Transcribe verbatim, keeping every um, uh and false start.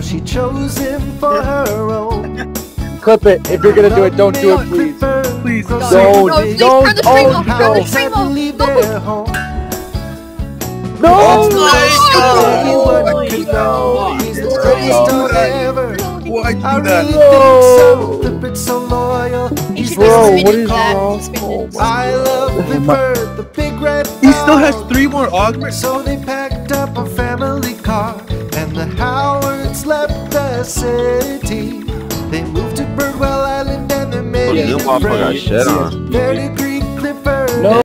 she chose him for her own. Clip it. If you're gonna do it, don't do it, please. Please don't. No, please don't. turn the stream off. Oh, Turn the no. stream off. No. Oh No. my God. He's the greatest dog ever. Why do I that? really think so. Clifford's so loyal. He's Bro, the what is that? wrong? I love Clifford, the big red He still has dog. three more Ogmurs. So they packed up a family car, and the Howards left the city. They moved to Birdwell Island, and they made NoobWaffle got friends. shit on. Verdigris Clifford. No.